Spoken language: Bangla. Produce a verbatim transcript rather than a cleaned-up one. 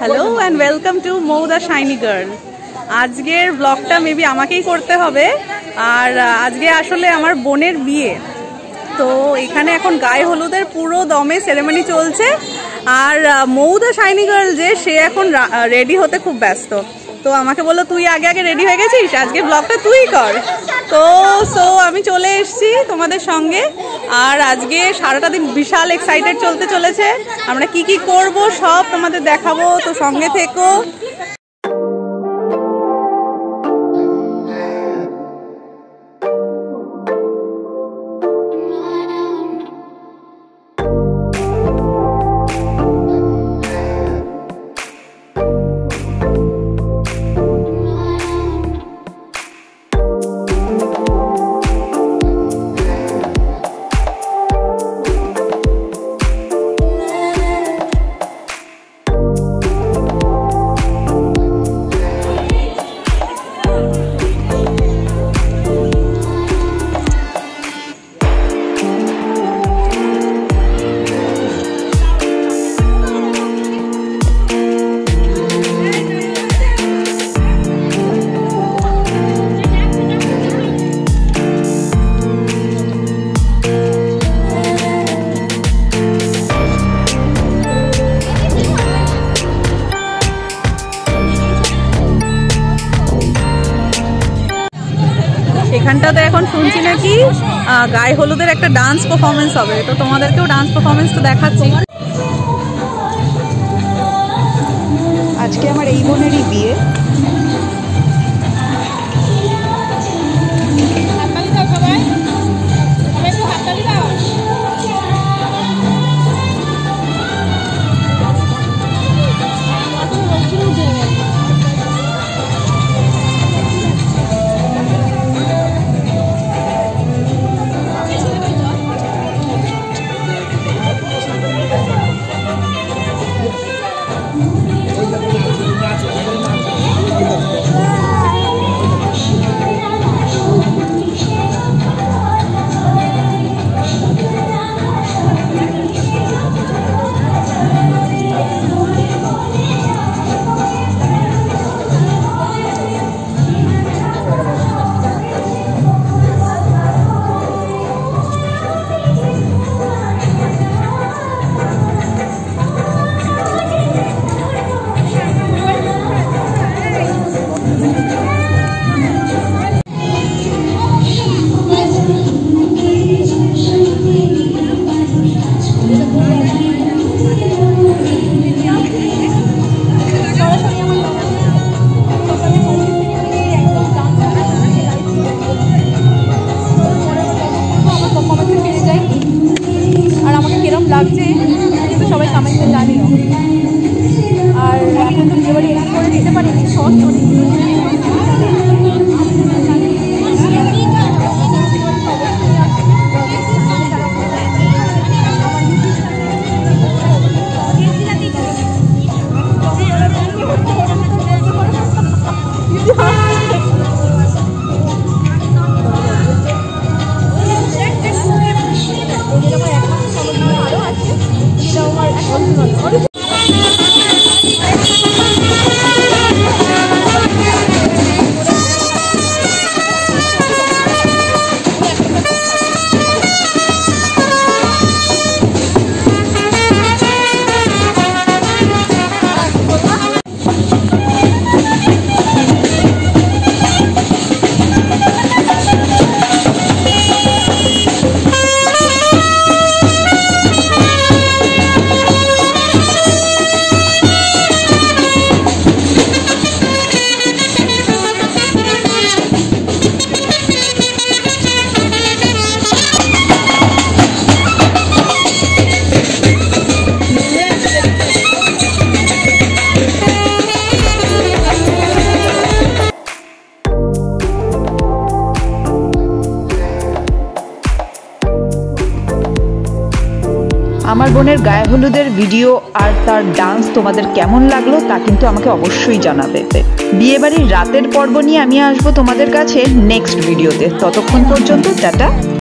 Hello and welcome to Mou the shiny girl. আজকের ব্লগটা মেবি আমাকেই করতে হবে। আর আজকে আসলে আমার বোনের বিয়ে, তো এখানে এখন গায়ে হলুদের পুরো দমে সেরেমনি চলছে। আর মৌ দ্য শাইনি গার্ল যে সে এখন রেডি হতে খুব ব্যস্ত, তো আমাকে বললো তুই আগে আগে রেডি হয়ে গেছিস, আজকে ব্লগটা তুই কর। তো সো আমি চলে এসেছি তোমাদের সঙ্গে। আর আজকে সারাটা দিন বিশাল এক্সাইটেড চলতে চলেছে। আমরা কি কি করব সব তোমাদের দেখাবো, তো সঙ্গে থেকো। এখানটাতে এখন শুনছি নাকি গায়ে হলুদের একটা ডান্স পারফরমেন্স হবে, তো তোমাদেরকেও ডান্স পারফরমেন্সটা দেখাচ্ছি। আজকে আমার এই বোনেরই বিয়ে। লাগছে কিন্তু সবাই কমেন্টে জানিও। আর এখন তো বিয়ে বাড়ি এডিট করে দিতে পারি শর্ট আমার বোনের গায়ে হলুদের ভিডিও আর তার ডান্স তোমাদের কেমন লাগলো তা কিন্তু আমাকে অবশ্যই জানাবে। বিয়েবাড়ির রাতের পর্ব নিয়ে আমি আসবো তোমাদের কাছে নেক্সট ভিডিওতে। ততক্ষণ পর্যন্ত টাটা।